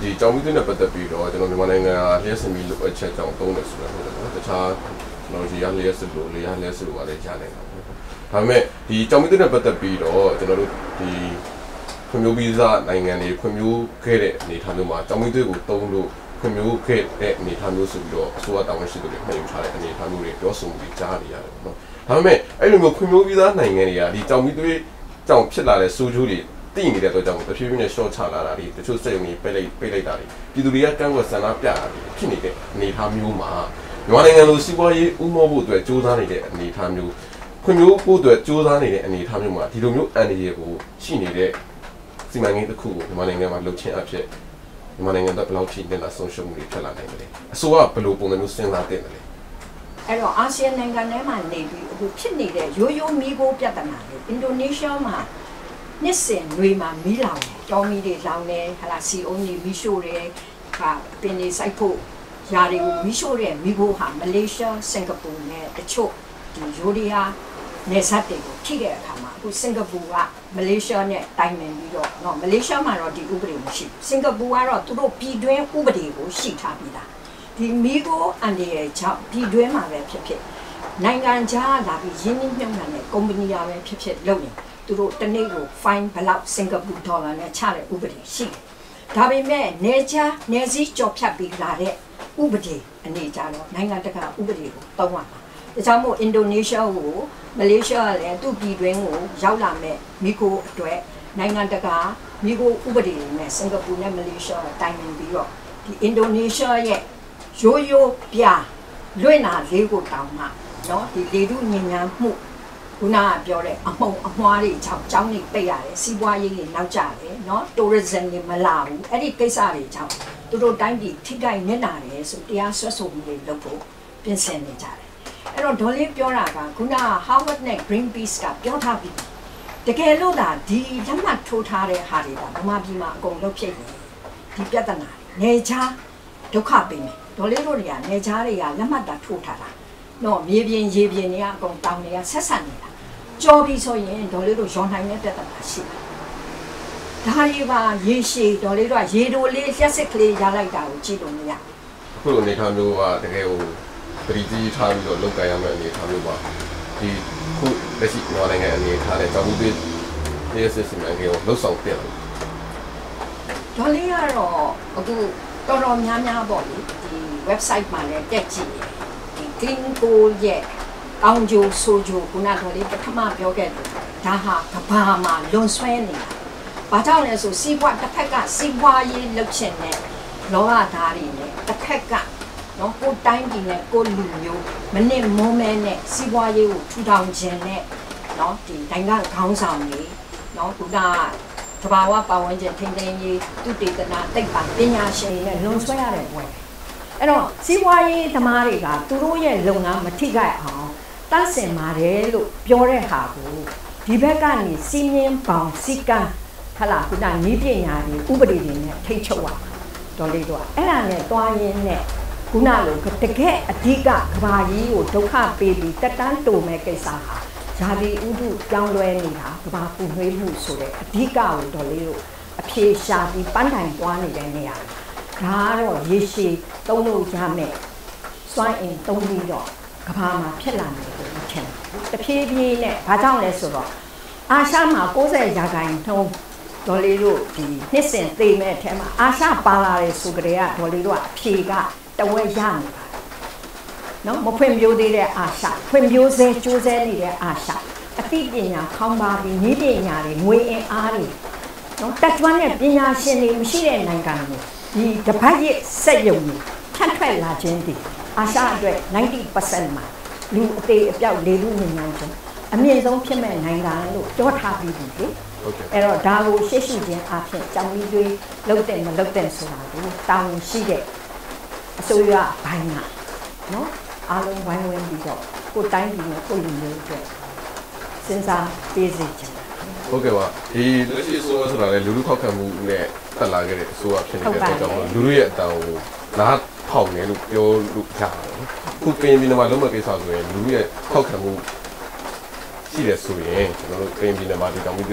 ဒီကြောင်ပြီးတဲ့ပတ်သက်ပြီးတော့ကျွန်တော်မြန်မာနိုင်ငံလျှက်စင်ပြီးလိုအပ်ချက်ကြောင့်သုံးတယ်ဆိုတော့ဟုတ်တယ်နော်တခြားကျွန်တော်ဒီရလျှက်စလို့လေရလျှက်စလို့ပါလေကြားနိုင်တာဒါပေမဲ့ဒီကြောင်ပြီးတဲ့ပတ်သက်ပြီးတော့ကျွန်တော်တို့ဒီခွင့်မျိုးဗီဇနိုင်ငံတွေခွင့်မျိုးခဲ့တဲ့အနေအထားမျိုးမှာကြောင်ပြီးတွေကိုသုံးလို့ခွင့်မျိုးခဲ့တဲ့အနေအထားမျိုးဆိုပြီးတော့အစိုးရတာဝန်ရှိသူတွေမှတ်ယူထားတဲ့အနေအထားမျိုးတွေပြောဆိုပြီးကြားနေရတယ်နော်ဒါပေမဲ့အဲ့လိုမျိုးခွင့်မျိုးဗီဇနိုင်ငံတွေကဒီကြောင်ပြီးတွေကြောင်ဖြစ်လာတဲ့စိုးကျိုးတွေတည်နေတဲ့အတွက်ကြောင့်တဖြည်းဖြည်းနဲ့ short ချလာတာဒီတချို့စက်ရုံတွေပိတ်လိုက်တာတွေပြည်သူတွေကကန့်ကွက်ဆန္ဒပြတာတွေဖြစ်နေတဲ့အနေအထားမျိုးမှာမြန်မာနိုင်ငံလိုစီးပွားရေးဥမောဖို့အတွက်စ조사နေတဲ့အနေအထားမျိုးခွင့်မျိုးဖို့အတွက်စ조사နေတဲ့အနေအထားမျိုးမှာဒီလိုမျိုးအန်ဒီရဲ့ကိုရှိနေတဲ့စီမံကိန်းတစ်ခုကိုမြန်မာနိုင်ငံမှာလှုပ်ချင်းအဖြစ်မြန်မာနိုင်ငံကဘယ်လောက်ထိတင်လာဆုံးရှုံးမှုတွေဖြစ်လာနိုင်လဲအစိုးရဘယ်လိုပုံစံမျိုးစဉ်းစားတင်တယ်လဲအဲ့တော့အာဆီယံနိုင်ငံထဲမှာနေပြီးအခုဖြစ်နေတဲ့ရိုးရိုးမီးခိုးပြဿနာတွေအင်ဒိုနီးရှားမှာနှစ်စဉ်ຫນွေမှာမီးလောင်တယ်တောမီးတွေလောင်တယ်ဟာလာစီအုံးကြီးမီးရှို့တယ်ဟာပင်တွေစိုက်ဖို့ຢာတွေကိုမီးရှို့တဲ့မီးခိုးဟာမလေးရှားစင်ကာပူနဲ့တချို့ဒီယိုရီးယားနယ်စပ်တွေကိုထိတဲ့အခါမှာအခုစင်ကာပူကမလေးရှားနဲ့တိုင်ပင်ပြီးတော့နော်မလေးရှားမှာတော့ဒီဥပဒေမရှိဘူးစင်ကာပူကတော့သူတို့ပြည်တွင်းဥပဒေကိုရှိထားပြီးသားဒီမီးခိုးအန်ဒီရဲ့ကြောင့်ပြည်တွင်းမှာပဲဖြစ်ဖြစ်နိုင်ငံခြားလာပြီးရင်းနှီးမြှုပ်နှံတဲ့ကုမ္ပဏီတွေပဲဖြစ်ဖြစ်လုပ်နေသူတို့တနေ့ကို fine ဘလောက်စင်ကာပူဒေါ်လာနဲ့ချတဲ့ဥပဒေရှိတယ်။ဒါပေမဲ့နေစည်းကြော်ဖြတ်ပြီးလာတဲ့ဥပဒေအနေကြတော့နိုင်ငံတကာဥပဒေကိုသုံးရမှာ။ဒါကြောင့်မို့အင်ဒိုနီးရှားကိုမလေးရှားကလည်းသူ့ပြည်တွင်းကိုရောက်လာမဲ့မီကိုအတွက်နိုင်ငံတကာမီကိုဥပဒေတွေနဲ့စင်ကာပူနဲ့မလေးရှားတိုင်ပင်ပြီးတော့ဒီအင်ဒိုနီးရှားရဲ့ရိုးပြလွင့်နာလေးကိုတောင်းမှနော်ဒီလေထုညဉ့်ညမ်းမှုခုနကပြောတဲ့အမုံအမွှားတွေကြောင့်ကျောင်းတွေပိတ်ရတယ်စီးပွားရေးတွေနောက်ကျတယ်เนาะ tourism တွေမလာဘူးအဲ့ဒီကိစ္စတွေကြောင့်သူတို့တိုင်းပြည်ထိခိုက်နစ်နာတယ်ဆိုတရားစွဲဆိုမှုတွေလုပ်ဖို့ပြင်ဆင်နေကြတယ်အဲ့တော့ဒေါ်လေးပြောတာကခုနက Harvard နဲ့ Greenpeace ကပြောထားပြီးတကယ်လို့ဒါဒီလက်မှတ်ထိုးထားတဲ့ဟာတွေကဗမာပြည်မှာအကုန်လုံးဖြစ်နေဒီပြဿနာနေချာဒုက္ခပေးမယ်ဒေါ်လေးတို့တွေကနေချာတွေကလက်မှတ်တာထိုးထားတာနော်မြေပြင်ရေပြင်တွေကအကုန်တောင်းတွေကဆက်ဆက်နေတာကြော်ပြီးဆိုရင်ဒေါ်လေးတို့ရောနိုင်တဲ့ပြဿနာရှိတယ်။ဒါရီပါရေရှည်ဒေါ်လေးတို့ကရေတိုလေးလျှက်စစ်ကလေးရလိုက်တာကိုကြည့်လို့မရဘူး။အခုလိုအနေထားမျိုးကတကယ်ကိုပရိသီးထားပြီးတော့လောက်ကိုင်ရမယ့်အနေထားမျိုးပါ။ဒီခုလက်ရှိမြန်မာနိုင်ငံအနေထားနဲ့တောင်ပြည်ပြည်စစ်စစ်မှန်ကြီးကိုလှုပ်ဆောင်ပြတယ်။ဒေါ်လေးကတော့အခုတော်တော်များများပေါ့လေဒီ website မှာလည်းတက်ကြည့်ဒီ Clean Coal ရဲ့အောင်ကျိုးဆိုကျိုးခုနကလေးပထမပြောခဲ့တယ်ဒါဟာကဘာမှာလွန်ဆွဲနေတာဘာကြောင့်လဲဆိုစီးပွားတစ်ဖက်ကစီးပွားရေးလုပ်ချင်တဲ့လောကသားတွေနဲ့တစ်ဖက်ကနော်ကိုတိုင်းပြည်နဲ့ကိုလူမျိုးမနစ်မိုးမဲနဲ့စီးပွားရေးကိုထူထောင်ခြင်းနဲ့နော်ဒီနိုင်ငံခေါင်းဆောင်တွေနော်ခုနကဘာဝပတ်ဝန်းကျင်ထိန်းသိမ်းရေးသူတေသနာတိတ်ပါပညာရှင်တွေနဲ့လွန်ဆွဲရတဲ့ဘွယ်အဲ့တော့စီးပွားရေးသမားတွေကသူတို့ရဲ့လုပ်ငန်းမထိခိုက်အောင်တန့်စင်ပါတယ်လို့ပြောတဲ့ဟာကိုဒီဘက်ကနေစီးမြင်ပေါင်စီကံဟလာခုနနီးပညာတွေဥပဒေတွေနဲ့ထိတ်ချုပ်ရတော်လေးတော့အဲ့ဒါနဲ့တွားရင်းနဲ့ခုနလိုတကယ်အဓိကကဘာကြီးကိုဒုက္ခပေးပြီးတက်တန်းတိုမဲ့ကိစ္စဟာဇာတိဥဒုပြောင်းလဲနေတာကဘာပူနှွေးမှုဆိုတဲ့အဓိကကိုတော်လေးတို့အဖြေရှာပြီးပန်းတိုင်တွားနေတဲ့နေရာဒါကတော့ရေရှည်သုံးလို့ရမယ်စွမ်းအင်သုံးပြီးတော့ကဘာမှာဖြစ်လာတယ်လို့ထင်တယ်။တဖြည်းဖြည်းနဲ့ဘာကြောင့်လဲဆိုတော့အာရှမှာ90ရာခိုင်နှုန်းဒေါ်လေးတို့ဒီနှစ်စဉ်သိမဲ့အထက်မှာအာရှပါလာတယ်ဆိုကြတဲ့ကဒေါ်လေးတို့ကအဖြေကတဝက်ရနေတာ။နော်မဖွင့်ပြိုးသေးတဲ့အာရှဖွင့်ပြိုးစေကျိုးစေနေတဲ့အာရှအသိပညာခေါင်းပါပြီးနည်းပညာတွေငွေအင်အားတွေနော်တက်ကျွမ်းတဲ့ပညာရှင်တွေမရှိတဲ့နိုင်ငံတွေဒီတပတ်ရဲ့စက်ရုံတွေထပ်ထွက်လာခြင်းတည်အာရှအတွက် 90% မှာလူအသေးအပြောက်လေလူညဉ့်ညမ်းခြင်းအမြင့်ဆုံးဖြစ်မဲ့နိုင်ငံလို့ပြောထားပြီးပြီလေအဲ့တော့ဒါကိုရှေ့ရှုခြင်းအဖြစ်ကြောင်ကြီးတွေလုတ်တဲ့မလုတ်တဲ့ဆိုတာကိုတာဝန်ရှိတဲ့အစိုးရဘိုင်းကနော်အားလုံးဝိုင်းဝန်းပြီးတော့ကိုတိုင်းပြည်နဲ့ကိုလူမျိုးအတွက်စဉ်းစားပေးစေချင်ဟုတ်ကဲ့ပါဒီလက်ရှိအစိုးရဆိုတာလေလူလူခောက်ခံမှုနဲ့တက်လာခဲ့တဲ့အစိုးရဖြစ်နေတဲ့အတွက်ကြောင့်လူလူရဲ့အတန်ကိုနားထောင်နေလို့ပြောလို့ရတယ်ခုကင်းပြည်နယ်မှာလုံးဝကိစ္စဆိုရင်လူရဲ့ခောက်ခံမှုရှိတယ်ဆိုရင်ကျွန်တော်တို့ကင်းပြည်နယ်မှာဒီတောင်ပြည်တွေတ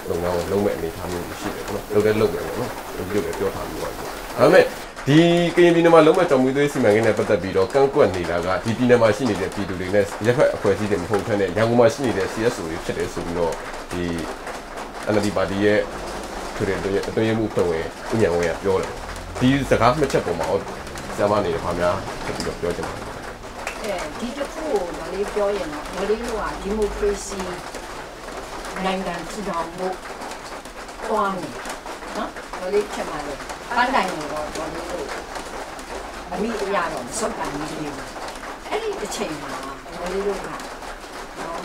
လုပ်ငန်းကိုလုပ်မဲ့အနေအထားမျိုးရှိတယ်နော်လုပ်မယ်ပေါ့နော်ပြုတ်တယ်ပြောထားပြီးပါဒါပေမဲ့ဒီကရင်ပြည်နယ်မှာလုံးဝကြောင်မွေးသွေးစီမံကိန်းနဲ့ပတ်သက်ပြီးတော့ကန့်ကွက်နေတာကဒီပြည်နယ်မှာရှိနေတဲ့ပြည်သူတွေနဲ့ရက်ဖက်အဖွဲ့အစည်းတွေမဟုတ်ဘဲနဲ့ရန်ကုန်မှာရှိနေတဲ့ CSO တွေဖြစ်တယ်ဆိုပြီးတော့ဒီ NLD ပါတီရဲ့ထွေထွေအတွင်းမှုဖွဲ့ဝင်ဥညာဝင်ကပြောတယ်ဒီစကားမှတ်ချက်ပေါ်မှာဆရာမနေတယ်ဘာများဖြစ်ပြီးတော့ပြောချင်တယ်ဒီတစ်ခုကိုမလေးပြောရင်တော့မလေးတို့ကဒီမိုကရေစီနိုင်ငံထူထောင်ဖို့တွန်းနေနော်မလေးချက်မှာလေပန်းတိုင်တော့တော်လေးတို့အမိအရာတော့စုပ်ပန်နေတယ်အဲ့ဒီအချိန်မှာမလေးတို့ကနော်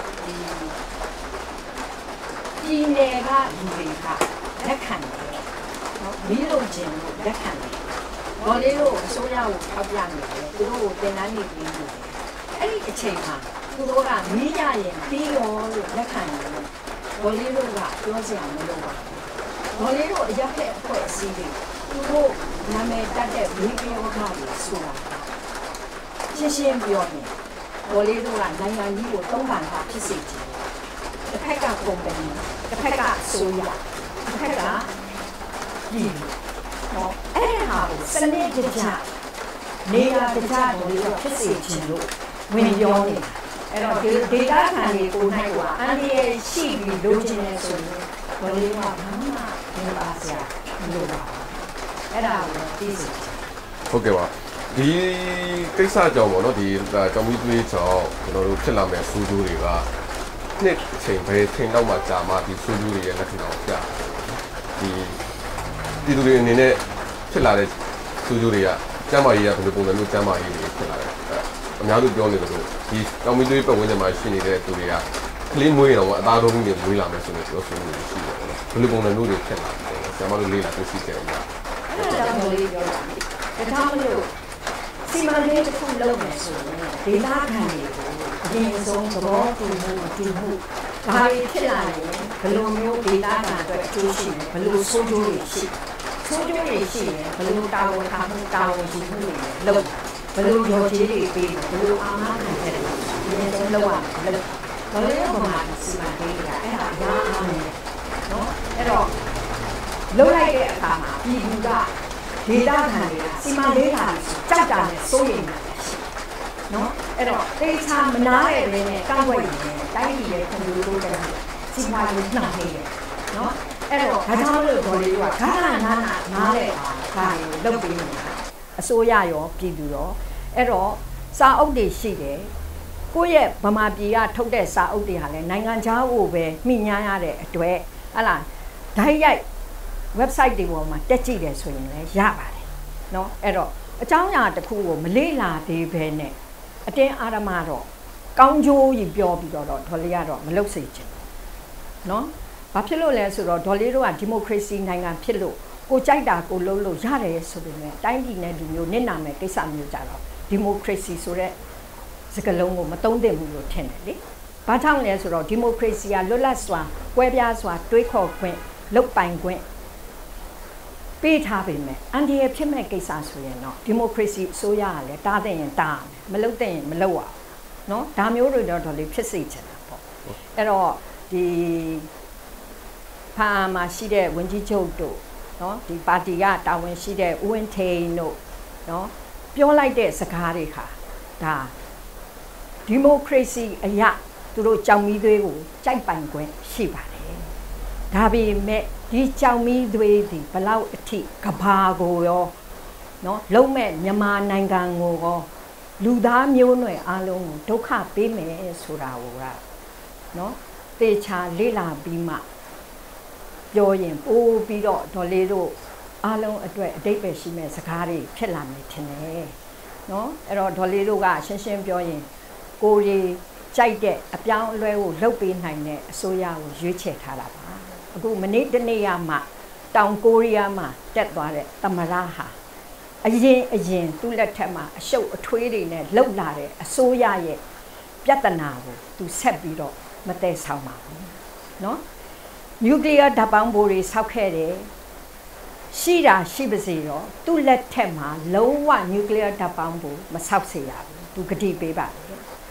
ဒီနယ်ကလူတွေကလက်ခံတယ်နော်မီးလုံးခြင်းလို့လက်ခံတယ်တော်လေးတို့အစိုးရကိုထောက်ပြနေတယ်သူတို့ကိုတင်တန်းနေပြီးနေတယ်အဲ့ဒီအချိန်မှာသူတို့ကမီးရရင်ပြီးရောလို့လက်ခံတယ်ဒေါ်လေးတို့ကပြောစရာမလိုပါဘူးဒေါ်လေးတို့အရက်ဖက်အဖွဲ့အစည်းတွေသူတို့နာမည်တက်တဲ့မီးပြောခါတွေဆိုတာရှင်းပြောနေဒေါ်လေးတို့ကနိုင်ငံကြီးကိုသုံးပန်တာဖြစ်စေချင်တယ်တစ်ဖက်ကကုမ္ပဏီတစ်ဖက်ကဆိုရတစ်ဖက်ကဒီနော်အဲ့ဒါကိုစနစ်တကျနေရာတကျဒေါ်လေးတို့ဖြစ်စေချင်လို့ဝင်ပြောနေတာအဲ့တော့ဒီဒေတာခံတွေကိုနိုင်ကအန်ဒီရဲ့ရှိပြီးလိုချင်နေဆိုရင်ဘယ်လိုမှဘာမှမပါစရာမလိုပါဘူးအဲ့ဒါကိုသိစေဟုတ်ကဲ့ပါဒီကိစ္စကြောင့်ပေါ့နော်ဒီကြောင်မီးသွေးကြောင့်ကျွန်တော်တို့ဖြစ်လာမဲ့စူးကျိုးတွေကနှစ်အချိန်ပဲထင်တော့မှကြာမှဒီစူးကျိုးတွေရဲ့လက္ခဏာကိုပြဒီပြည်သူတွေအနေနဲ့ဖြစ်လာတဲ့စူးကျိုးတွေကကျန်းမာရေးကဘယ်လိုပုံစံမျိုးကျန်းမာရေးတွေဖြစ်လာတယ်အများစုပြောနေတယ်လို့ဒီကြောင်မီးသွေးပတ်ဝန်းကျင်မှာရှိနေတဲ့သူတွေကကလေးမွေးတော့အသားလုံးတွေမွေးလာမယ်ဆိုလို့ပြောဆိုနေရှိတယ်ပေါ့နော်ဘယ်လိုပုံစံမျိုးတွေဖြစ်လာတယ်ဆရာမတို့လေးလာသိရှိကြတယ်အဲ့ဒါကြောင့်လေးပြောတာဒါကြောင့်မလို့စီမံကိန်းတစ်ခုလုပ်မယ်ဆိုရင်ဒေသခံတွေကိုအရင်ဆုံးသဘောတူမှုဘာတွေဖြစ်လာရင်ဘယ်လိုမျိုးဒေသခံအတွက်အကျိုးရှိလဲဘယ်လိုဆိုးကျိုးတွေရှိရင်ဘယ်လိုတာဝန်ခံမှုတာဝန်ယူမှုတွေလုပ်ဘယ်လိုရောကြီးတွေပေးဘယ်လိုအာမခံချက်တွေဒီနေ့ဆုံးလုပ်ရမယ်ဘာလို့လဲဘာမှစီမံကိန်းတွေကအဲ့ဒါအများအားနေနော်အဲ့တော့လုပ်လိုက်တဲ့အခါမှာပြည်သူကဒေသခံတွေကစီမံကိန်းဟာကြောက်တာနဲ့စိုးရိမ်တာနော်အဲ့တော့တေချာမနာတဲ့တွင်နဲ့ကောက်ွက်ရင်တိုင်းပြည်ရဲ့ခွန်လိုတဲ့စီမံကိန်းနှောင့်နှေးတယ်နော်အဲ့တော့ဒါကြောင့်လို့ဒေါ်လေးကဂါထာနားတဲ့အခါကိုလုပ်ပြီးနေတာအစိုးရရောပြည်သူရောအဲ့တော့စာအုပ်တွေရှိတယ်ကိုယ့်ရဲ့ဗမာပြည်ကထုတ်တဲ့စာအုပ်တွေဟာလည်းနိုင်ငံခြားကိုပဲမိညာရတဲ့အတွက်ဟလာဓာတ်ရိုက် website တွေပေါ်မှာတက်ကြည့်တယ်ဆိုရင်လည်းရပါတယ်เนาะအဲ့တော့အကြောင်းအရာတစ်ခုကိုမလေ့လာသေးဘဲနဲ့အတင်းအာရမတော့ကောင်းကျိုးကြီးပြောပြီးတော့ဒေါ်လေးကတော့မလုပ်စေချင်เนาะဘာဖြစ်လို့လဲဆိုတော့ဒေါ်လေးတို့ကဒီမိုကရေစီနိုင်ငံဖြစ်လို့ကိုကြိုက်တာကိုလုပ်လို့ရတယ်ဆိုပေမဲ့တိုင်းပြည်နဲ့လူမျိုးနစ်နာမဲ့ကိစ္စမျိုးကြတော့ဒီမိုကရေစီဆိုတဲ့စကားလုံးကိုမသုံးသင့်ဘူးလို့ထင်တယ်လေ။ဘာကြောင့်လဲဆိုတော့ဒီမိုကရေစီကလွတ်လပ်စွာကွဲပြားစွာတွေးခေါ်ခွင့်လုပ်ပိုင်ခွင့်ပေးထားပေမဲ့အန်ဒီရဲ့ဖြစ်မဲ့ကိစ္စဆိုရင်တော့ဒီမိုကရေစီအစိုးရကလည်းတားတဲ့ရင်တားမယ်မလုပ်တဲ့ရင်မလုပ်အောင်နော်ဒါမျိုးတွေတော့တော်လေးဖြစ်စေချင်တာပေါ့အဲ့တော့ဒီဖာမှာရှိတဲ့ဝန်ကြီးချုပ်တို့နော်ဒီပါတီကတာဝန်ရှိတဲ့ဦးဝင်းထိန်တို့နော်ပြောလိုက်တဲ့စကားတွေခါဒါဒီမိုကရေစီအရာသူတို့ကြောင်မီးသွေးကိုကြိုက်ပိုင်ခွင့်ရှိပါတယ်ဒါပေမဲ့ဒီကြောင်မီးသွေးဒီဘလောက်အထိကဘာကိုရောနော်လုံးမဲ့မြန်မာနိုင်ငံကိုရောလူသားမျိုးနွယ်အလုံးကိုဒုက္ခပေးမယ်ဆိုတာကိုကနော်တေချာလေ့လာပြီးမှပြောရင်ပို့ပြီးတော့ဒေါ်လေးတို့အားလုံးအတွက်အတိတ်ပဲရှိမဲ့စကားတွေဖြစ်လာမယ်ထင်တယ်နော်အဲ့တော့ဒေါ်လေးတို့ကရှင်းရှင်းပြောရင်ကိုရီကြိုက်တဲ့အပြောင်းအလဲကိုလုပ်ပေးနိုင်တဲ့အစိုးရကိုရွေးချယ်ထားတာပါအခုမနေ့တနေ့ကမှတောင်ကိုရီးယားမှာတက်သွားတဲ့သမရဟာအရင်သူ့လက်ထက်မှာအရှုပ်အထွေးတွေနဲ့လှုပ်လာတဲ့အစိုးရရဲ့ပြဿနာကိုသူဆက်ပြီးတော့မတည့်ဆောင်ပါဘူးနော်နျူကလ িয়ার ဓာတ်ပေါင်းဘိုးတွေဆောက်ခဲ့တယ်ရှိတာရှိပါစေတော့သူ့လက်ထက်မှာလုံးဝနျူကလ িয়ার ဓာတ်ပေါင်းဘိုးမဆောက်စေရဘူးသူဂတိပေးပါတယ်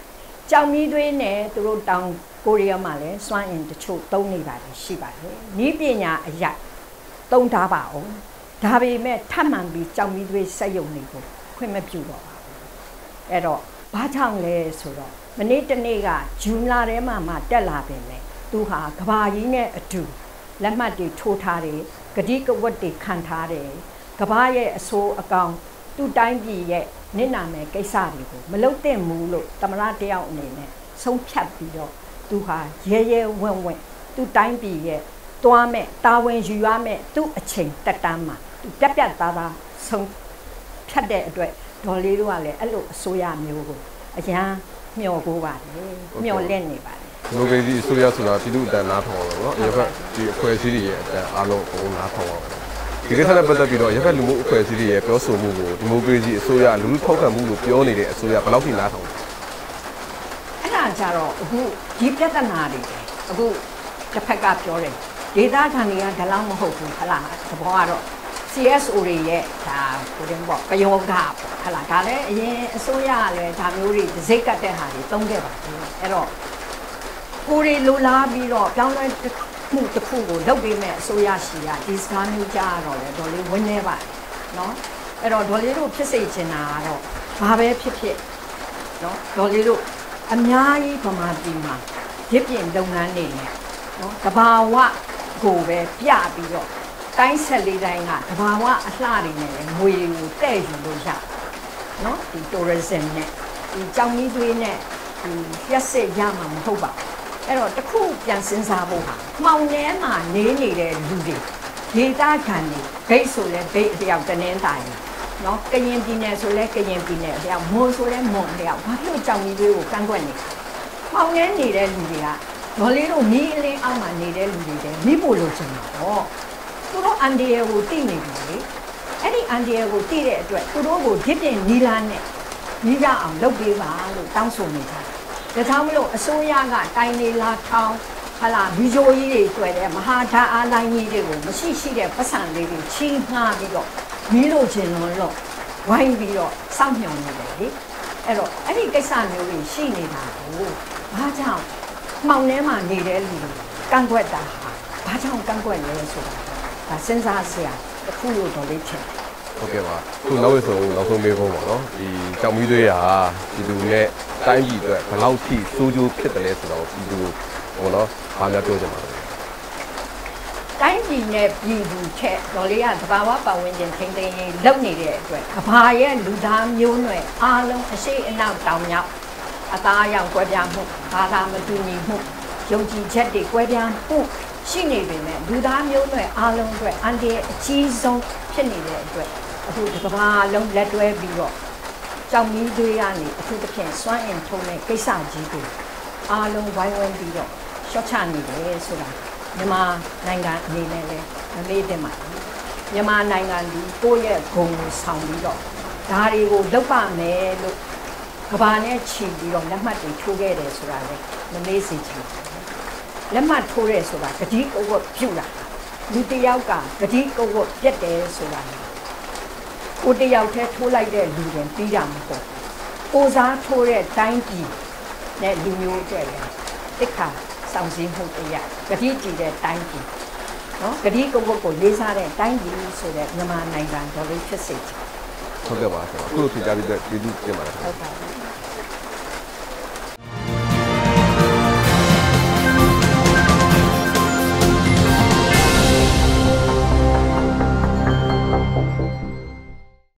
ကြောင်မီးသွေးနဲ့သူတို့တောင်ကိုရီးယားမှာလည်းစွမ်းအင်တချို့သုံးနေပါတယ်ရှိပါတယ်။ဤပညာအရာသုံးထားပါအောင်။ဒါပေမဲ့ထပ်မံပြီးကြောင်မီးသွေးစက်ရုံတွေကိုခွင့်မပြုတော့ပါဘူး။အဲ့တော့ဘာကြောင့်လဲဆိုတော့မနေ့တနေ့ကဂျွန်လထဲမှာတက်လာပင်လေသူဟာကဘာကြီးနဲ့အတူလက်မှတ်တွေထိုးထားတယ်ဂတိကဝတ်တွေခံထားတယ်ကဘာရဲ့အဆိုးအကောင်သူ့တိုင်းပြည်ရဲ့နစ်နာမယ်ကိစ္စတွေကိုမလုပ်သင့်ဘူးလို့တမရတယောက်အနေနဲ့ဆုံးဖြတ်ပြီးတော့သူဟာရဲဝင့်သူ့တိုင်းပြည်ရဲ့တွားမဲ့တာဝန်ယူရမဲ့သူ့အချိန်တက်တမ်းမှာသူပြတ်သားဆုံးဖြတ်တဲ့အတွက်ဒေါ်လေးတို့ကလည်းအဲ့လိုအစိုးရမျိုးကိုအရန်မျှော်ကိုပါတယ်မျှော်လင့်နေပါတယ်ဒီမိုကရေစီအစိုးရဆိုတာပြည်သူ့အတန်းနားထောင်အောင်လို့နော်ရပ်ဖက်ဒီအဖွဲ့အစည်းတွေရဲ့အတန်းအားလုံးကိုနားထောင်အောင်ဒီကိစ္စနဲ့ပတ်သက်ပြီးတော့ရပ်ဖက်လူမှုအဖွဲ့အစည်းတွေရဲ့ပြောဆိုမှုကိုဒီမိုကရေစီအစိုးရလူထုထောက်ခံမှုလို့ပြောနေတဲ့အစိုးရဘယ်လောက်ထိနားထောင်လဲအဲ့ဒါကြတော့အခုဒီပြဿနာတွေအခုတစ်ဖက်ကပြောတယ်ဒေသခံတွေကဒါလောက်မဟုတ်ဘူးဟလားသဘောကတော့ CSO တွေရဲ့ဒါကိုတင်ပေါ့ပယောဂပေါ့ဟလားဒါလည်းအရင်အစိုးရကလည်းဒါမျိုးတွေစိတ်ကတ်တဲ့ဟာတွေတုံးခဲ့ပါတယ်အဲ့တော့ကိုရီလိုလားပြီးတော့ပြောင်းလဲမှုတစ်ခုကိုလုပ်ပေးမဲ့အစိုးရရှိရဒီစကားမျိုးကြားတော့လေဒေါ်လေးဝင်းနေပါတယ်နော်အဲ့တော့ဒေါ်လေးတို့ဖြစ်စေချင်တာကတော့ဘာပဲဖြစ်နော်ဒေါ်လေးတို့အများကြီးဗမာပြည်မှာရစ်ပြင်လုပ်ငန်းတွေနဲ့နော်တဘာဝကိုပဲပြပြီးတော့တိုင်းဆက်လေးတိုင်းကတဘာဝအလှတွေနဲ့ငွေကိုတဲ့ယူလို့ရနော်ဒီ tourism နဲ့ဒီကြောင်ကြီးသွေးနဲ့ဒီရက်စစ်ရမှာမဟုတ်ပါဘူးအဲ့တော့တခုပြန်စဉ်းစားဖို့ဟာမှောင်ထဲမှာနေနေတဲ့လူတွေဒေသခံတွေဂိတ်ဆိုလဲဂိတ်အလျောက်တနင်းတာရီနော်ကရင်ပြည်နယ်ဆိုလဲကရင်ပြည်နယ်အလျောက်မွန်ဆိုလဲမွန်အလျောက်ဘာလို့ကြောင်ကြီးသွေးကိုကန့်ကွက်နေမှောင်ထဲနေတဲ့လူတွေကဒေါ်လေးတို့မီးအလင်းအောက်မှာနေတဲ့လူတွေလည်းမိဖို့လိုချင်တာပေါ့သူတို့အန်ဒီယာကိုတိနေပြီလေအဲ့ဒီအန်ဒီယာကိုတိတဲ့အတွက်သူတို့ကိုဒီပြင်နီလာနဲ့နီးကြအောင်လုပ်ပေးပါလို့တောင်းဆိုနေကြတယ်ဒါကြောင့်မလို့အစိုးရကတိုင်းနေလာထောင်းဟလာဗီဂျိုကြီးတွေတွေ့တယ်မဟာဓာတ်အားလိုင်းကြီးတွေကိုမရှိတဲ့ပတ်စံလေးတွေချင်းငှားပြီးတော့မီးလို့ချင်လို့ဝိုင်းပြီးတော့စောင့်မျှော်နေတယ်လေအဲ့တော့အဲ့ဒီကိစ္စမျိုးတွေရှိနေတာကိုဘာကြောင့်မှောင်ထဲမှာနေတဲ့လူတွေကန့်ကွက်တာဘာကြောင့်ကန့်ကွက်လဲဆိုတာဒါစဉ်းစားစရာတစ်ခုလို့တော့လေးချင်ဟုတ်ကဲ့ပါခုနောက်ဆုံးမေးဖို့ပါနော်ဒီကြောင်မီးသွေးဟာဒီလူနဲ့တိုင်းပြည်အတွက်ဘယ်လောက်ထိစိုးကျိုးဖြစ်တယ်လဲဆိုတော့ဒီလူဟိုနော်ဘာများပြောချင်ပါလဲတိုင်းပြည်နဲ့ပြည်သူချက်တော်လေးကသဘာဝပတ်ဝန်းကျင်ထိန်းသိမ်းရေးလုပ်နေတဲ့အတွက်ကဘာရဲ့လူသားမျိုးနွယ်အားလုံးအရှိအနောက်တောင်မြောက်အသားအရောင်ကွဲပြားမှုဘာသာမတူညီမှုယုံကြည်ချက်တွေကွဲပြားမှုရှိနေပေမဲ့လူသားမျိုးနွယ်အားလုံးအတွက်အန်တီရဲ့အကြီးဆုံးဖြစ်နေတဲ့အတွက်အခုဒီကမ္ဘာလုံးလက်တွဲပြီးတော့ကြောင်မီးသွေးကနေအထူးသဖြင့်စွမ်းအင်ထုံးတဲ့ကိစ္စကြီးကိုအားလုံးဝိုင်းဝန်းပြီးတော့ရှော့ချနေတယ်ဆိုတာမြန်မာနိုင်ငံအနေနဲ့လည်းမမေ့သင့်ပါဘူးမြန်မာနိုင်ငံဒီကိုယ့်ရဲ့ဂုဏ်ကိုဆောင်ပြီးတော့ဒါတွေကိုလုပ်ပါမယ်လို့ကဘာနဲ့ချီပြီးတော့လက်မှတ်တွေထိုးခဲ့တယ်ဆိုတာလည်းမမေ့စေချင်ဘူးလက်မှတ်ထိုးရဲဆိုတာဂတိကဝတ်ပြုတာလူတယောက်ကဂတိကဝတ်ပြတ်တယ်ဆိုတာကိုတယောက်တည်းထိုးလိုက်တဲ့လူတွေပြီးတာမဟုတ်ဘူးကိုစားထိုးတဲ့တိုင်းပြည်နဲ့လူမျိုးတွေတိခါဆောင်စည်းမှုတရားဂတိကြည်တဲ့တိုင်းပြည်နော်ဂတိကဝတ်ကိုလေးစားတဲ့တိုင်းပြည်ဆိုတဲ့မြန်မာနိုင်ငံတော်လေးဖြစ်စေချင်ဟုတ်ကဲ့ပါဆရာအခုလိုထင်ကြပြီးတဲ့ပြည်သူပြင်ပါတယ်ဟုတ်ပါဘူး